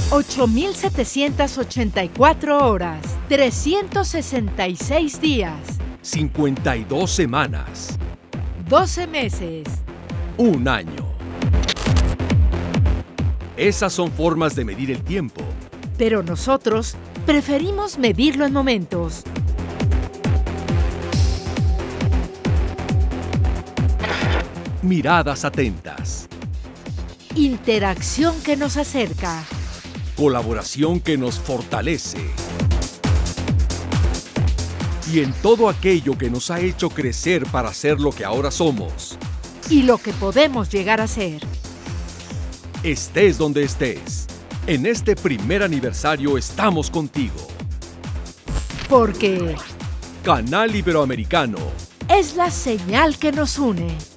8.784 horas, 366 días, 52 semanas, 12 meses, un año. Esas son formas de medir el tiempo. pero nosotros preferimos medirlo en momentos. Miradas atentas. Interacción que nos acerca. Colaboración que nos fortalece. Y en todo aquello que nos ha hecho crecer para ser lo que ahora somos. Y lo que podemos llegar a ser. Estés donde estés, en este primer aniversario estamos contigo. Porque Canal Iberoamericano. es la señal que nos une.